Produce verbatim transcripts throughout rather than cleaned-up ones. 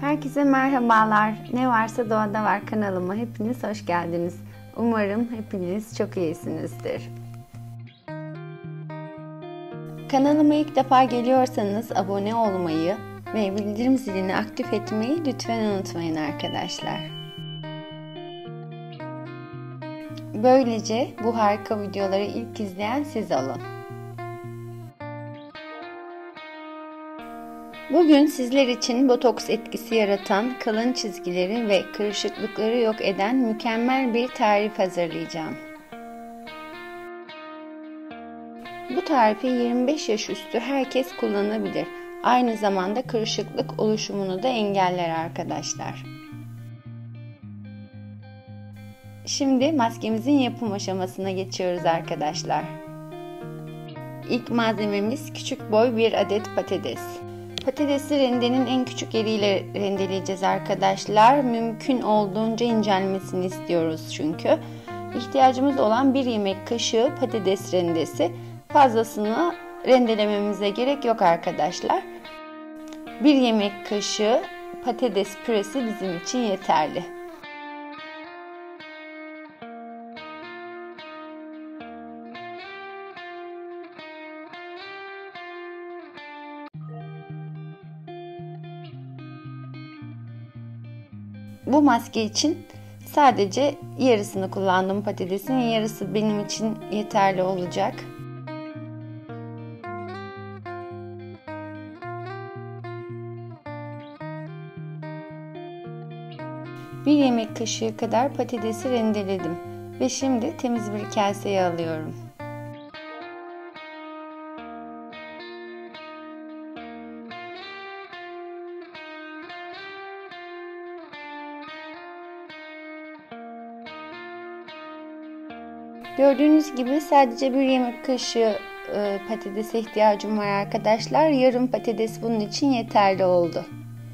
Herkese merhabalar. Ne varsa doğada var kanalıma hepiniz hoş geldiniz. Umarım hepiniz çok iyisinizdir. Kanalıma ilk defa geliyorsanız abone olmayı ve bildirim zilini aktif etmeyi lütfen unutmayın arkadaşlar. Böylece bu harika videoları ilk izleyen siz olun. Bugün sizler için botoks etkisi yaratan, kalın çizgileri ve kırışıklıkları yok eden mükemmel bir tarif hazırlayacağım. Bu tarifi yirmi beş yaş üstü herkes kullanabilir. Aynı zamanda kırışıklık oluşumunu da engeller arkadaşlar. Şimdi maskemizin yapım aşamasına geçiyoruz arkadaşlar. İlk malzememiz küçük boy bir adet patates. Patatesi rendenin en küçük yeriyle rendeleyeceğiz arkadaşlar. Mümkün olduğunca incelmesini istiyoruz çünkü. İhtiyacımız olan bir yemek kaşığı patates rendesi. Fazlasını rendelememize gerek yok arkadaşlar. Bir yemek kaşığı patates püresi bizim için yeterli. Bu maske için sadece yarısını kullandım patatesin. Yarısı benim için yeterli olacak. Bir yemek kaşığı kadar patatesi rendeledim ve şimdi temiz bir kaseye alıyorum. Gördüğünüz gibi sadece bir yemek kaşığı e, patatese ihtiyacım var arkadaşlar. Yarım patates bunun için yeterli oldu.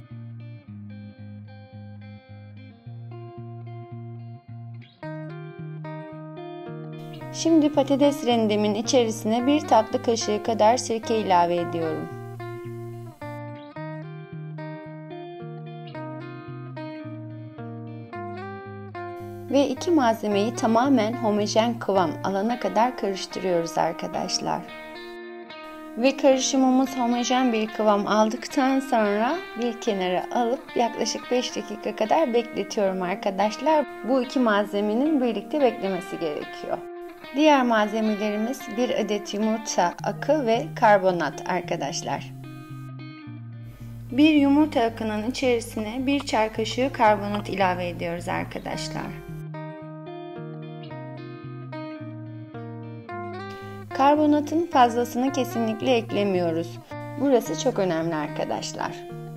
Şimdi patates rendemin içerisine bir tatlı kaşığı kadar sirke ilave ediyorum. Ve iki malzemeyi tamamen homojen kıvam alana kadar karıştırıyoruz arkadaşlar. Ve karışımımız homojen bir kıvam aldıktan sonra bir kenara alıp yaklaşık beş dakika kadar bekletiyorum arkadaşlar. Bu iki malzemenin birlikte beklemesi gerekiyor. Diğer malzemelerimiz bir adet yumurta akı ve karbonat arkadaşlar. Bir yumurta akının içerisine bir çay kaşığı karbonat ilave ediyoruz arkadaşlar. Karbonatın fazlasını kesinlikle eklemiyoruz. Burası çok önemli arkadaşlar.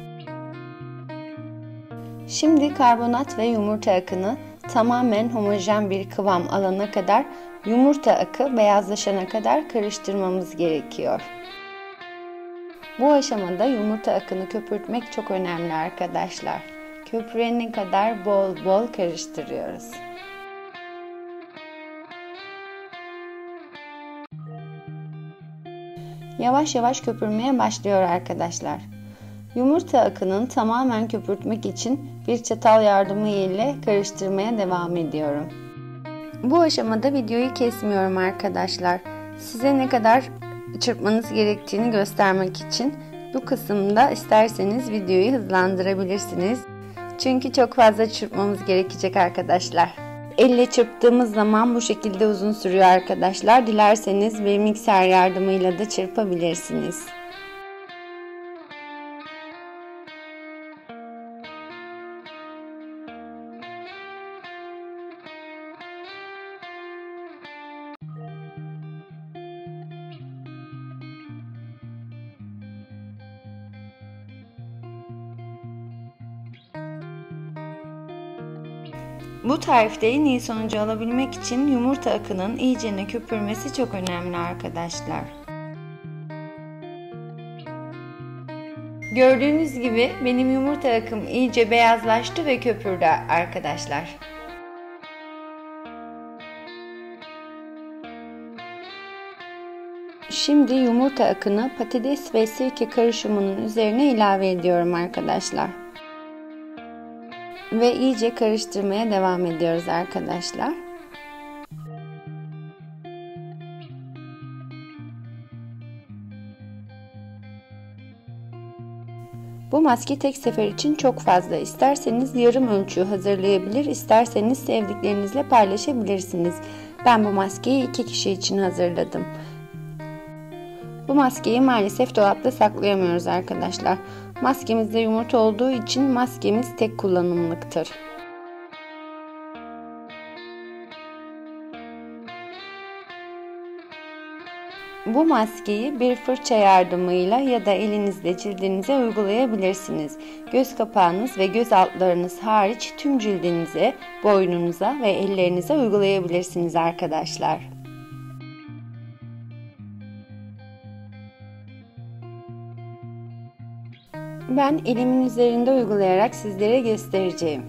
Şimdi karbonat ve yumurta akını tamamen homojen bir kıvam alana kadar, yumurta akı beyazlaşana kadar karıştırmamız gerekiyor. Bu aşamada yumurta akını köpürtmek çok önemli arkadaşlar. Köpürene kadar bol bol karıştırıyoruz. Yavaş yavaş köpürmeye başlıyor arkadaşlar. Yumurta akının tamamen köpürtmek için bir çatal yardımı ile karıştırmaya devam ediyorum. Bu aşamada videoyu kesmiyorum arkadaşlar. Size ne kadar çırpmanız gerektiğini göstermek için bu kısımda isterseniz videoyu hızlandırabilirsiniz. Çünkü çok fazla çırpmamız gerekecek arkadaşlar. Elle çırptığımız zaman bu şekilde uzun sürüyor arkadaşlar. Dilerseniz bir mikser yardımıyla da çırpabilirsiniz. Bu tarifte en iyi sonucu alabilmek için yumurta akının iyicene köpürmesi çok önemli arkadaşlar. Gördüğünüz gibi benim yumurta akım iyice beyazlaştı ve köpürdü arkadaşlar. Şimdi yumurta akını patates ve sirke karışımının üzerine ilave ediyorum arkadaşlar. Ve iyice karıştırmaya devam ediyoruz arkadaşlar. Bu maske tek sefer için çok fazla. İsterseniz yarım ölçü hazırlayabilir, isterseniz sevdiklerinizle paylaşabilirsiniz. Ben bu maskeyi iki kişi için hazırladım. Bu maskeyi maalesef dolapta saklayamıyoruz arkadaşlar. Maskemizde yumurta olduğu için maskemiz tek kullanımlıktır. Bu maskeyi bir fırça yardımıyla ya da elinizle cildinize uygulayabilirsiniz. Göz kapağınız ve göz altlarınız hariç tüm cildinize, boynunuza ve ellerinize uygulayabilirsiniz arkadaşlar. Ben elimin üzerinde uygulayarak sizlere göstereceğim.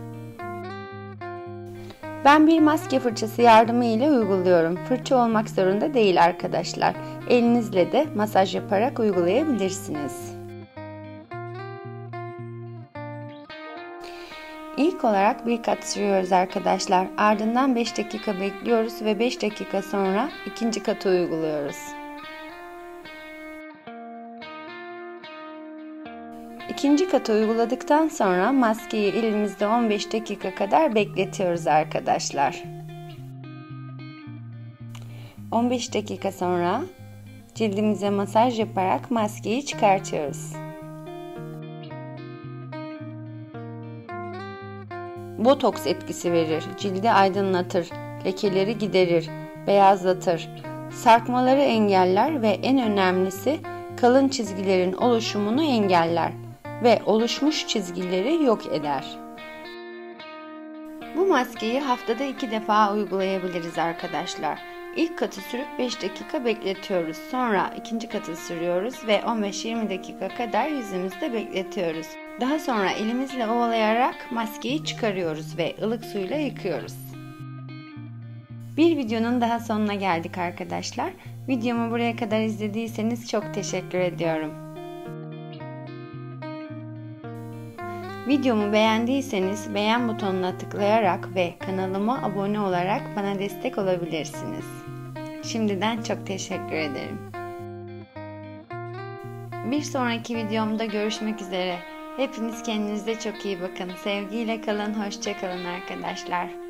Ben bir maske fırçası yardımı ile uyguluyorum. Fırça olmak zorunda değil arkadaşlar. Elinizle de masaj yaparak uygulayabilirsiniz. İlk olarak bir kat sürüyoruz arkadaşlar. Ardından beş dakika bekliyoruz ve beş dakika sonra ikinci katı uyguluyoruz. İkinci katı uyguladıktan sonra maskeyi elimizde on beş dakika kadar bekletiyoruz arkadaşlar. on beş dakika sonra cildimize masaj yaparak maskeyi çıkartıyoruz. Botoks etkisi verir, cildi aydınlatır, lekeleri giderir, beyazlatır, sarkmaları engeller ve en önemlisi kalın çizgilerin oluşumunu engeller ve oluşmuş çizgileri yok eder. Bu maskeyi haftada iki defa uygulayabiliriz arkadaşlar. İlk katı sürüp beş dakika bekletiyoruz. Sonra ikinci katı sürüyoruz ve on beş yirmi dakika kadar yüzümüzde bekletiyoruz. Daha sonra elimizle ovalayarak maskeyi çıkarıyoruz ve ılık suyla yıkıyoruz. Bir videonun daha sonuna geldik arkadaşlar. Videomu buraya kadar izlediyseniz çok teşekkür ediyorum. Videomu beğendiyseniz beğen butonuna tıklayarak ve kanalıma abone olarak bana destek olabilirsiniz. Şimdiden çok teşekkür ederim. Bir sonraki videomda görüşmek üzere. Hepiniz kendinize çok iyi bakın. Sevgiyle kalın, hoşça kalın arkadaşlar.